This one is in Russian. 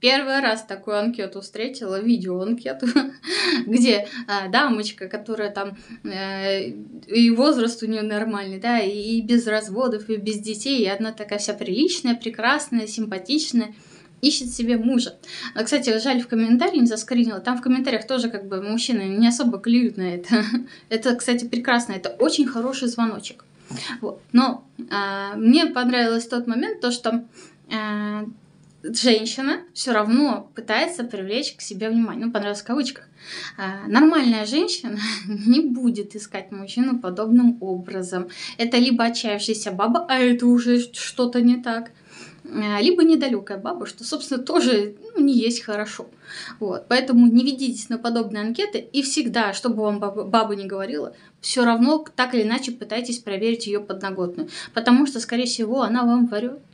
первый раз такую анкету встретила, видеоанкету, где дамочка, которая там и возраст у нее нормальный, да, и без разводов, и без детей, и она такая вся приличная, прекрасная, симпатичная, ищет себе мужа. Кстати, жаль, в комментарии не заскринила. Там в комментариях тоже как бы мужчины не особо клюют на это. Это, кстати, прекрасно. Это очень хороший звоночек. Вот. Но мне понравилось тот момент, то, что женщина все равно пытается привлечь к себе внимание. Ну, понравилось в кавычках. Нормальная женщина не будет искать мужчину подобным образом. Это либо отчаявшаяся баба, а это уже что-то не так, либо недалекая баба, что, собственно, тоже не есть хорошо. Вот. Поэтому не ведитесь на подобные анкеты, и всегда, что бы вам баба не говорила, все равно так или иначе пытайтесь проверить ее подноготную, потому что, скорее всего, она вам врет.